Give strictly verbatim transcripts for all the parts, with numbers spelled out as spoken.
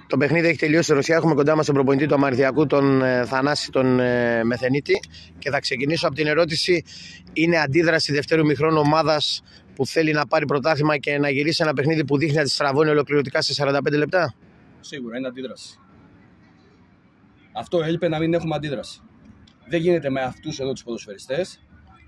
Το παιχνίδι έχει τελειώσει στη Ρωσία. Έχουμε κοντά μας τον προπονητή του Αμαρθιακού, τον ε, Θανάση, τον ε, Μεθενίτη. Και θα ξεκινήσω από την ερώτηση: είναι αντίδραση δευτέρου ημιχρόνου ομάδας που θέλει να πάρει πρωτάθλημα και να γυρίσει ένα παιχνίδι που δείχνει να τη στραβώνει ολοκληρωτικά σε σαράντα πέντε λεπτά? Σίγουρα είναι αντίδραση. Αυτό έλειπε, να μην έχουμε αντίδραση. Δεν γίνεται με αυτούς εδώ τους ποδοσφαιριστές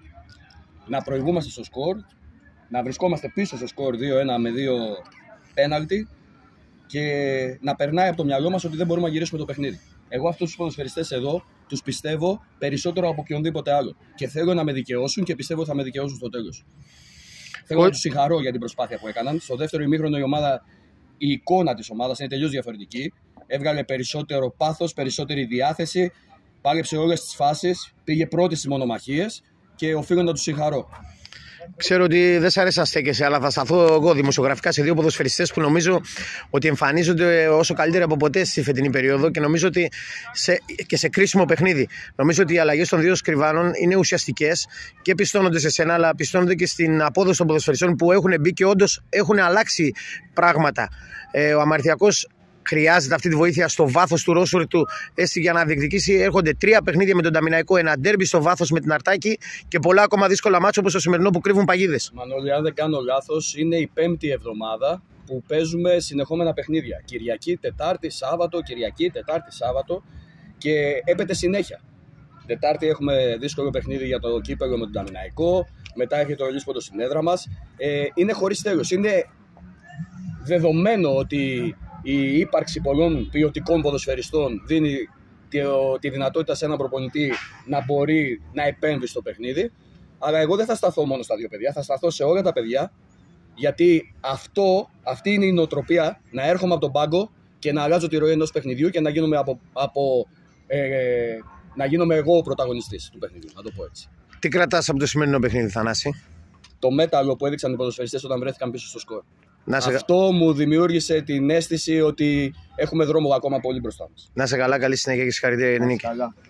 να προηγούμαστε στο σκορ, να βρισκόμαστε πίσω στο σκορ δύο ένα με δύο πέναλτι και να περνάει από το μυαλό μας ότι δεν μπορούμε να γυρίσουμε το παιχνίδι. Εγώ αυτούς τους ποδοσφαιριστές εδώ τους πιστεύω περισσότερο από οποιονδήποτε άλλο. Και θέλω να με δικαιώσουν και πιστεύω ότι θα με δικαιώσουν στο τέλος. Θέλω Ο... να τους συγχαρώ για την προσπάθεια που έκαναν. Στο δεύτερο ημίχρονο η ομάδα, η εικόνα της ομάδας είναι τελείως διαφορετική. Έβγαλε περισσότερο πάθος, περισσότερη διάθεση, πάλεψε όλες τις φάσεις, πήγε πρώτη στις μονομαχίες και οφείλω να τους συγχαρώ. Ξέρω ότι δεν σ' αρέσει να στέκεσαι, αλλά θα σταθώ εγώ δημοσιογραφικά σε δύο ποδοσφαιριστές που νομίζω ότι εμφανίζονται όσο καλύτερα από ποτέ στη φετινή περίοδο και νομίζω ότι σε, και σε κρίσιμο παιχνίδι. Νομίζω ότι οι αλλαγές των δύο σκριβάνων είναι ουσιαστικές και πιστώνονται σε σένα, αλλά πιστώνονται και στην απόδοση των ποδοσφαιριστών που έχουν μπει και όντως έχουν αλλάξει πράγματα. Ε, ο Αμαρθιακός χρειάζεται αυτή τη βοήθεια στο βάθος του ρόσουρ του, έτσι για να διεκδικήσει. Έρχονται τρία παιχνίδια με τον Ταμιναϊκό, ένα ντέρμπι στο βάθος με την Αρτάκη και πολλά ακόμα δύσκολα μάτσο όπως το σημερινό που κρύβουν παγίδες. Μανώλη, αν δεν κάνω λάθος, είναι η πέμπτη εβδομάδα που παίζουμε συνεχόμενα παιχνίδια. Κυριακή, Τετάρτη, Σάββατο, Κυριακή, Τετάρτη, Σάββατο και έπεται συνέχεια. Τετάρτη έχουμε δύσκολο παιχνίδι για το κύπελλο με τον Ταμιναϊκό, μετά έρχεται ο Λίσποντος στην έδρα μας. Ε, είναι χωρίς τέλος. Είναι δεδομένο ότι η ύπαρξη πολλών ποιοτικών ποδοσφαιριστών δίνει τη, τη δυνατότητα σε έναν προπονητή να μπορεί να επέμβει στο παιχνίδι. Αλλά εγώ δεν θα σταθώ μόνο στα δύο παιδιά, θα σταθώ σε όλα τα παιδιά, γιατί αυτό, αυτή είναι η νοοτροπία, να έρχομαι από τον πάγκο και να αλλάζω τη ροή ενός παιχνιδιού και να γίνομαι, από, από, ε, να γίνομαι εγώ ο πρωταγωνιστής του παιχνιδιού, να το πω έτσι. Τι κρατάς από το σημερινό παιχνίδι, Θανάση? Το μέταλλο που έδειξαν οι ποδοσφαιριστές όταν βρέθηκαν πίσω στο σκορ. Σε... Αυτό μου δημιούργησε την αίσθηση ότι έχουμε δρόμο ακόμα πολύ μπροστά μας. Να σε καλά, καλή συνέχεια και συγχαρητήρια για την νίκη.